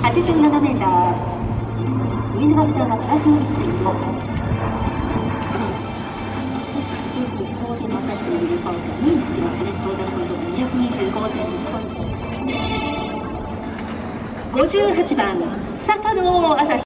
87メーター。ウィンドファクターがプラスの1.5。そして当然渡しているレポートになってますね。トータルポイントが225.6ポイント。58番坂野朝日。